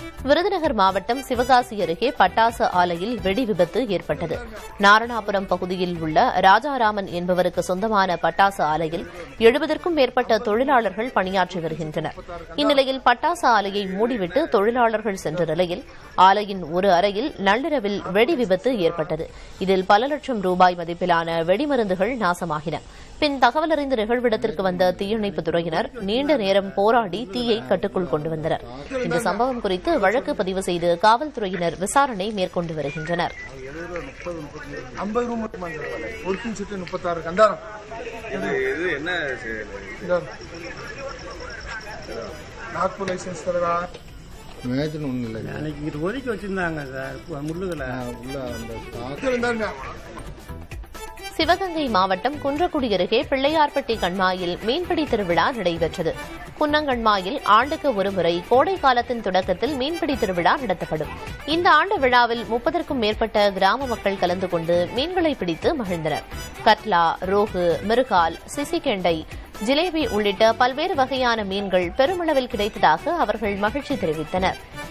விருதுநகர் மாவட்டம் சிவகாசி அருகே பட்டாசு ஆலையில் வெடி விபத்து ஏற்பட்டது. நாரணாபுரம் பகுதியில் உள்ள ராஜாராமன் என்பவருக்கு சொந்தமான பட்டாசு ஆலையில் 70க்கும் மேற்பட்ட தொழிலாளர்கள் பணியாற்றி வருகின்றனர். இந்நிலையில் பட்டாசு ஆலையை மூடிவிட்டு தொழிலாளர்கள் சென்ற நிலையில் ஆலையின் ஒரு அறையில் நள்ளிரவில் வெடி விபத்து ஏற்பட்டது. இதில் பல லட்சம் ரூபாய் மதிப்பிலான வெடிமருந்துகள் நாசமாகின. பின் தகவல் அறிந்த நிகழ்விடத்திற்கு வந்த தீயணைப்புத் துறையினர் நீண்ட நேரம் போராடி தீயை கட்டுக்குள் கொண்டு வந்தனர். இந்த சம்பவம் குறித்து வழக்கு பதிவு செய்து காவல்துறையினர் விசாரணை மேற்கொண்டு வருகின்றனர். சிவகங்கை மாவட்டம் குன்றக்குடி அருகே பிள்ளையார்பட்டி கண்மாயில் மீன்பிடி திருவிழா நடைபெற்றது. குன்னங்கண்மாயில் ஆண்டுக்கு ஒருமுறை கோடை காலத்தின் தொடக்கத்தில் மீன்பிடி திருவிழா நடத்தப்படும். இந்த ஆண்டு விழாவில் 30க்கும் மேற்பட்ட கிராம மக்கள் கலந்து கொண்டு மீன்களை பிடித்து மகிழ்ந்தனர். கட்லா, ரோகு, மிருகால், சிசிகெண்டை, ஜிலேபி உள்ளிட்ட பல்வேறு வகையான மீன்கள் பெருமளவில் கிடைத்ததாக அவர்கள் மகிழ்ச்சி தெரிவித்தனர்.